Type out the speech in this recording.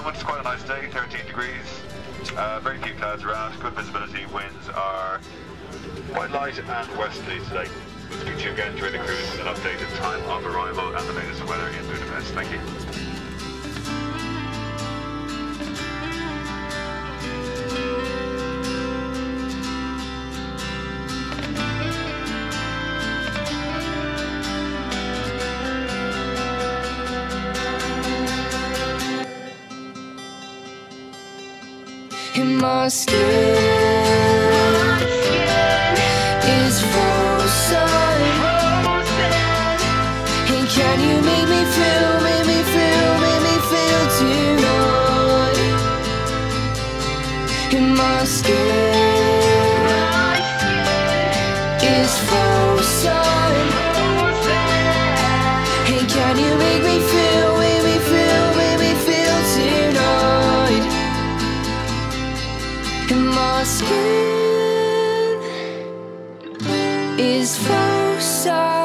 moment. It's quite a nice day, 13 degrees. Very few clouds around, good visibility. Winds are quite light and westerly today. We'll speak to you again during the cruise with an updated time of arrival and the latest weather in Budapest. Thank you. And my skin is frozen. And can you make me feel tonight? And my skin is frozen. And can you make me feel tonight? And my skin is frozen.